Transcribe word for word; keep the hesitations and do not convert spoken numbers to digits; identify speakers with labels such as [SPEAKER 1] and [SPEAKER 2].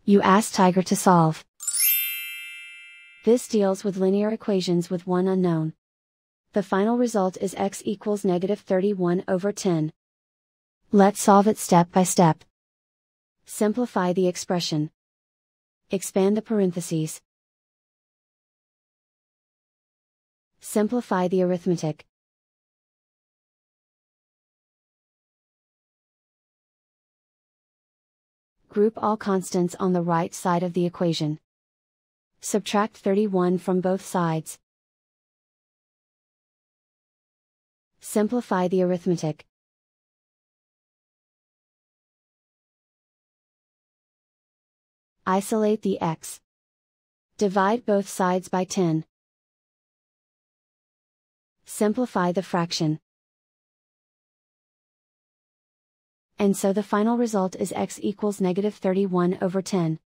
[SPEAKER 1] You ask Tiger to solve. This deals with linear equations with one unknown. The final result is x equals negative thirty-one over ten. Let's solve it step by step. Simplify the expression. Expand the parentheses. Simplify the arithmetic. Group all constants on the right side of the equation. Subtract thirty-one from both sides. Simplify the arithmetic. Isolate the x. Divide both sides by ten. Simplify the fraction. And so the final result is x equals negative thirty-one over ten.